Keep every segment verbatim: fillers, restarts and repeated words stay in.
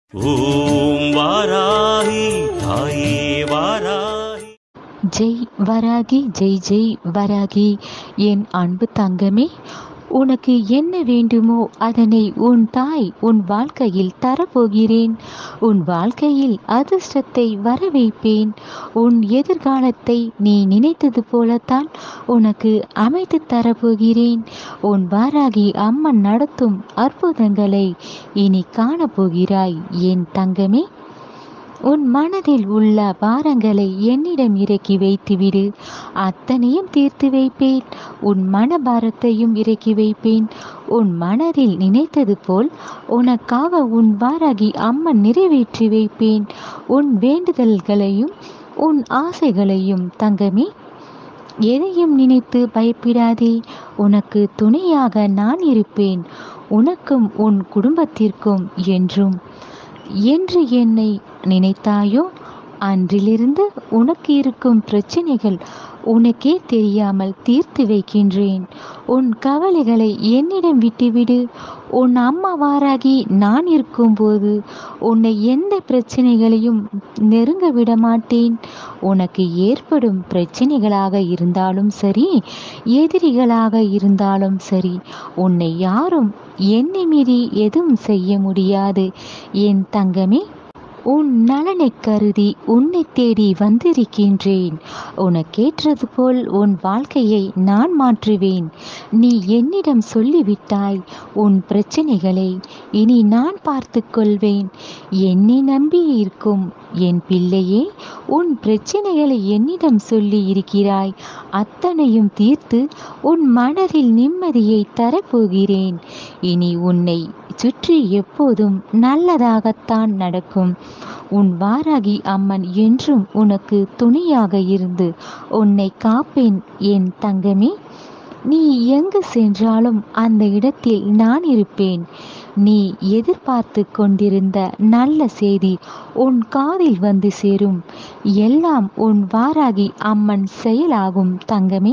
ஓம் வாராகி தாயே வாராகி. ஜெய் வராகி, ஜெய் ஜெய் வராகி. என் அன்பு தங்கமே, உனக்கு என்ன வேண்டுமோ அதனை உன் தாய் உன் வாழ்க்கையில் தரப்போகிறேன். உன் வாழ்க்கையில் அதிர்ஷ்டத்தை வரவைப்பேன். உன் எதிர்காலத்தை நீ நினைத்தது போலத்தான் உனக்கு அமைத்து தரப்போகிறேன். உன் வாராகி அம்மன் நடத்தும் அற்புதங்களை இனி காணப்போகிறாய் என் தங்கமே. உன் மனதில் உள்ள பாரங்களை என்னிடம் இறக்கி வைத்துவிடு. அத்தனையும் தீர்த்து வைப்பேன். உன் மனபாரத்தையும் இறக்கி வைப்பேன். உன் மனதில் நினைத்தது போல் உனக்காக உன் வாராகி அம்மன் நிறைவேற்றி வைப்பேன். உன் வேண்டுதல்களையும் உன் ஆசைகளையும் தங்கமே. எதையும் நினைத்து பயப்படாதே. உனக்கு துணையாக நான் இருப்பேன். உனக்கும் உன் குடும்பத்திற்கும் என்றும். என்று என்னை நினைத்தாயோ அன்றிலிருந்து உனக்கு இருக்கும் பிரச்சனைகள் உனக்கே தெரியாமல் தீர்த்து வைக்கின்றேன். உன் கவலைகளை என்னிடம் விட்டுவிடு. உன் அம்மா வாராகி நான் இருக்கும்போது உன்னை எந்த பிரச்சனைகளையும் நெருங்க விட மாட்டேன். உனக்கு ஏற்படும் பிரச்சனைகளாக இருந்தாலும் சரி, எதிரிகளாக இருந்தாலும் சரி, உன்னை யாரும் என்னை மீறி எதுவும் செய்ய முடியாது என் தங்கமே. உன் நலனை கருதி உன்னை தேடி வந்திருக்கின்றேன். உனக்கேற்றது போல் உன் வாழ்க்கையை நான் மாற்றுவேன். நீ என்னிடம் சொல்லிவிட்டாய் உன் பிரச்சனைகளை. இனி நான் பார்த்து கொள்வேன். என்னை நம்பி இருக்கும் என் பிள்ளையே, உன் பிரச்சனைகளை என்னிடம் சொல்லி இருக்கிறாய். அத்தனையும் தீர்த்து உன் மனதில் நிம்மதியை தரப்போகிறேன். இனி உன்னை சுற்றி எப்போதும் நல்லதாகத்தான் நடக்கும். உன் வாராகி அம்மன் என்றும் உனக்கு துணையாக இருந்து உன்னை காப்பேன் என் தங்கமே. நீ எங்கு சென்றாலும் அந்த இடத்தில் நான் இருப்பேன். நீ எதிர்பார்த்து கொண்டிருந்த நல்ல செய்தி உன் காதில் வந்து சேரும். எல்லாம் உன் வாராகி அம்மன் செயலாகும் தங்கமே.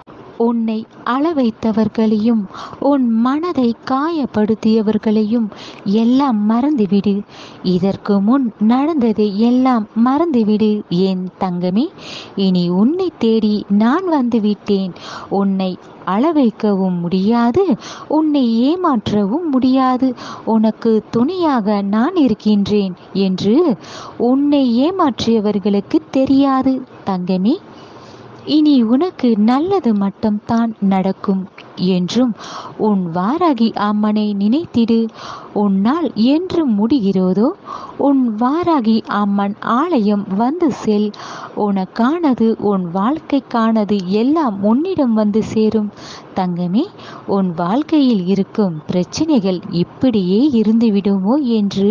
உன்னை அளவைத்தவர்களையும் உன் மனதை காயப்படுத்தியவர்களையும் எல்லாம் மறந்துவிடு. இதற்கு முன் நடந்ததை எல்லாம் மறந்துவிடு என் தங்கமே. இனி உன்னை தேடி நான் வந்துவிட்டேன். உன்னை அளவைக்கவும் முடியாது, உன்னை ஏமாற்றவும் முடியாது. உனக்கு துணையாக நான் இருக்கின்றேன் என்று உன்னை ஏமாற்றியவர்களுக்கு தெரியாது தங்கமே. இனி உனக்கு நல்லது மட்டும்தான் நடக்கும் என்றும் உன் வாராகி அம்மனை நினைத்திடு. உன்னால் என்று முடிகிறதோ உன் வாராகி அம்மன் ஆலயம் வந்து செல். உனக்கானது உன் வாழ்க்கைக்கானது எல்லாம் உன்னிடம் வந்து சேரும் தங்கமே. உன் வாழ்க்கையில் இருக்கும் பிரச்சனைகள் இப்படியே இருந்துவிடுமோ என்று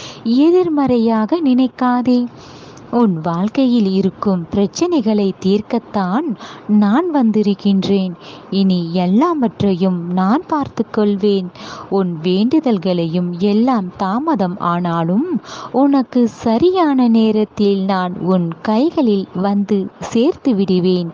எதிர்மறையாக நினைக்காதே. உன் வாழ்க்கையில் இருக்கும் பிரச்சனைகளை தீர்க்கத்தான் நான் வந்திருக்கின்றேன். இனி எல்லாவற்றையும் நான் பார்த்து கொள்வேன். உன் வேண்டுதல்களையும் எல்லாம் தாமதம் ஆனாலும் உனக்கு சரியான நேரத்தில் நான் உன் கைகளில் வந்து சேர்த்து விடுவேன்.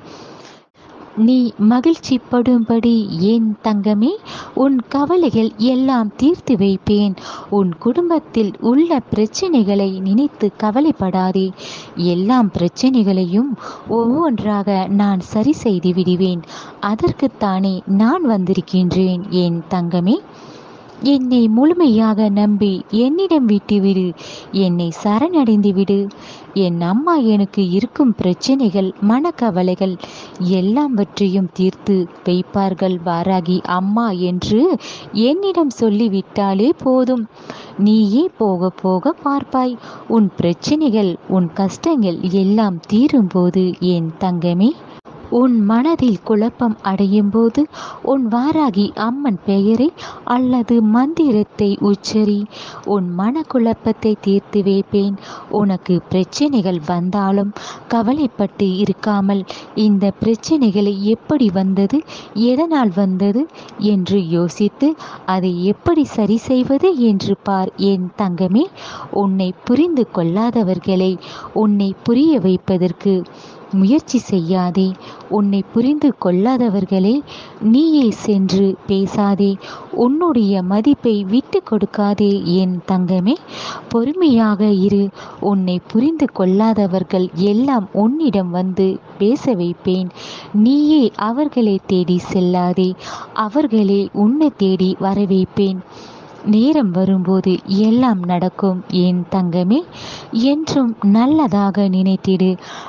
நீ மகிழ்ச்சி படும்படி என் தங்கமே. உன் கவலைகள் எல்லாம் தீர்த்து வைப்பேன். உன் குடும்பத்தில் உள்ள பிரச்சனைகளை நினைத்து கவலைப்படாதே. எல்லாம் பிரச்சனைகளையும் ஒவ்வொன்றாக நான் சரி செய்து விடுவேன். அதற்குத்தானே நான் வந்திருக்கின்றேன் என் தங்கமே. என்னை முழுமையாக நம்பி என்னிடம் விட்டுவிடு. என்னை சரணடைந்து விடு. என் அம்மா எனக்கு இருக்கும் பிரச்சனைகள் மனக்கவலைகள் எல்லாவற்றையும் தீர்த்து வைப்பார்கள் வாராகி அம்மா என்று என்னிடம் சொல்லிவிட்டாலே போதும். நீயே போக போக பார்ப்பாய். உன் பிரச்சனைகள் உன் கஷ்டங்கள் எல்லாம் தீரும்போது என் தங்கமே. உன் மனதில் குழப்பம் அடையும் போது உன் வாராகி அம்மன் பெயரை அல்லது மந்திரத்தை உச்சரி. உன் மனக்குழப்பத்தை தீர்த்து வைப்பேன். உனக்கு பிரச்சனைகள் வந்தாலும் கவலைப்பட்டு இருக்காமல் இந்த பிரச்சனைகளை எப்படி வந்தது, எதனால் வந்தது என்று யோசித்து அதை எப்படி சரி செய்வது என்று பார் என் தங்கமே. உன்னை புரிந்து கொள்ளாதவர்களை உன்னை புரிய வைப்பதற்கு முயற்சி செய்யாதே. உன்னை புரிந்து கொள்ளாதவர்களே நீயே சென்று பேசாதே. உன்னுடைய மதிப்பை விட்டு கொடுக்காதே என் தங்கமே. பொறுமையாக இரு. உன்னை புரிந்து கொள்ளாதவர்கள் எல்லாம் உன்னிடம் வந்து பேச வைப்பேன். நீயே அவர்களை தேடி செல்லாதே. அவர்களே உன்னை தேடி வர வைப்பேன். நேரம் வரும்போது எல்லாம் நடக்கும் என் தங்கமே. என்றும் நல்லதாக நினைத்திடு,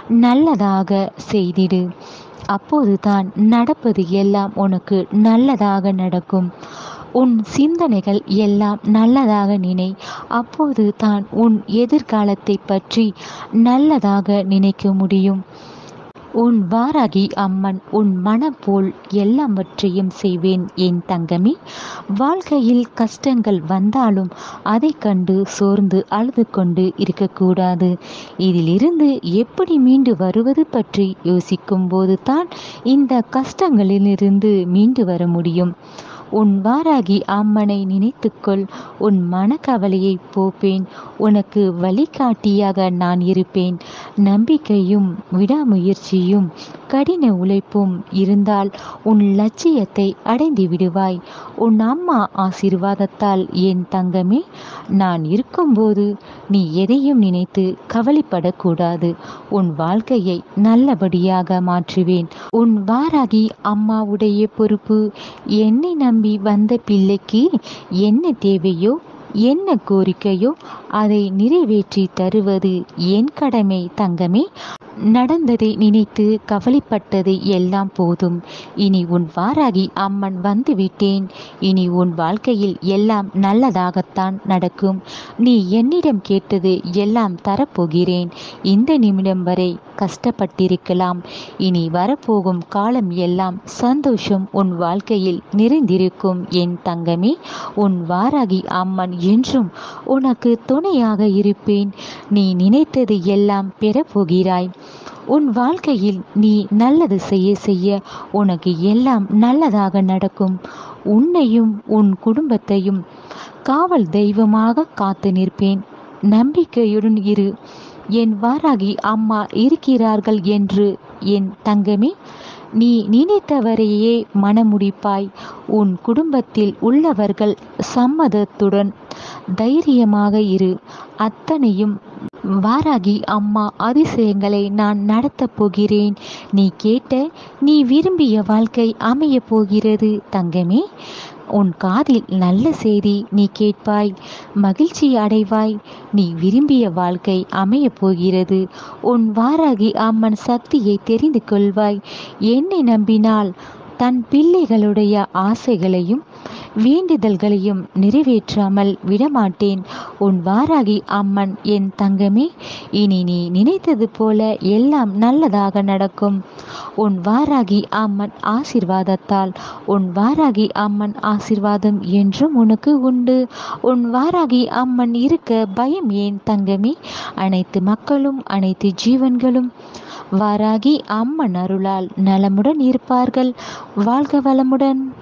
நல்லதாக செய்திடு. அப்போதுதான் நடப்பது எல்லாம் உனக்கு நல்லதாக நடக்கும். உன் சிந்தனைகள் எல்லாம் நல்லதாக நினை. அப்போது தான் உன் எதிர்காலத்தை பற்றி நல்லதாக நினைக்க முடியும். உன் வாராகி அம்மன் உன் மனம் போல் எல்லாவற்றையும் செய்வேன் என் தங்கமே. வாழ்க்கையில் கஷ்டங்கள் வந்தாலும் அதை கண்டு சோர்ந்து அழுது கொண்டு இருக்கக்கூடாது. இதிலிருந்து எப்படி மீண்டு வருவது பற்றி யோசிக்கும் போது தான் இந்த கஷ்டங்களிலிருந்து மீண்டு வர முடியும். உன் வாராகி அம்மனை நினைத்துக்கொள். உன் மனக்கவலையை போப்பேன். உனக்கு வழிகாட்டியாக நான் இருப்பேன். நம்பிக்கையும் விடாமுயற்சியும் கடின உழைப்பும் இருந்தால் உன் லட்சியத்தை அடைந்து விடுவாய். உன் அம்மா ஆசீர்வாதத்தால் என் தங்கமே. நான் இருக்கும்போது நீ எதையும் நினைத்து கவலைப்படக்கூடாது. உன் வாழ்க்கையை நல்லபடியாக மாற்றுவேன். உன் வாராகி அம்மாவுடைய பொறுப்பு. என்னை நம்பி வந்த பிள்ளைக்கு என்ன தேவையோ என்ன கோரிக்கையோ அதை நிறைவேற்றி தருவது என் கடமை தங்கமே. நடந்ததை நினைத்து கவலைப்பட்டது எல்லாம் போதும். இனி உன் வாராகி அம்மன் வந்து விட்டேன். இனி உன் வாழ்க்கையில் எல்லாம் நல்லதாகத்தான் நடக்கும். நீ என்னிடம் கேட்டது எல்லாம் தரப்போகிறேன். இந்த நிமிடம் வரை கஷ்டப்பட்டிருக்கலாம். இனி வரப்போகும் காலம் எல்லாம் சந்தோஷம் உன் வாழ்க்கையில் நிறைந்திருக்கும் என் தங்கமே. உன் வாராகி அம்மன் என்றும் உனக்கு துணையாக இருப்பேன். நீ நினைத்தது எல்லாம் பெறப்போகிறாய். உன் வாழ்க்கையில் நீ நல்லது செய்ய செய்ய உனக்கு எல்லாம் நல்லதாக நடக்கும். உன்னையும் உன் குடும்பத்தையும் காவல் தெய்வமாக காத்து நிற்பேன். நம்பிக்கையுடன் இரு. என் வாராகி அம்மா இருக்கிறார்கள் என்று என் தங்கமே. நீ நினைத்தவரையே மனமுடிப்பாய். உன் குடும்பத்தில் உள்ளவர்கள் சம்மதத்துடன் தைரியமாக இரு. அத்தனையும் வாராகி அம்மா அதிசயங்களை நான் நடத்தப் போகிறேன். நீ கேட்ட நீ விரும்பிய வாழ்க்கை அமைய போகிறது தங்கமே. உன் காதில் நல்ல செய்தி நீ கேட்பாய், மகிழ்ச்சி அடைவாய். நீ விரும்பிய வாழ்க்கை அமைய போகிறது. உன் வாராகி அம்மன் சக்தியை தெரிந்து கொள்வாய். என்னை நம்பினால் தன் பிள்ளைகளுடைய ஆசைகளையும் வேண்டுதல்களையும் நிறைவேற்றாமல் விடமாட்டேன். உன் வாராகி அம்மன் என் தங்கமே. இனி நீ நினைத்தது போல எல்லாம் நல்லதாக நடக்கும். உன் வாராகி அம்மன் ஆசீர்வாதத்தால் உன் வாராகி அம்மன் ஆசீர்வாதம் என்றும் உனக்கு உண்டு. உன் வாராகி அம்மன் இருக்க பயம் ஏன் தங்கமே. அனைத்து மக்களும் அனைத்து ஜீவன்களும் வாராகி அம்மன் அருளால் நலமுடன் இருப்பார்கள். வாழ்க வளமுடன்.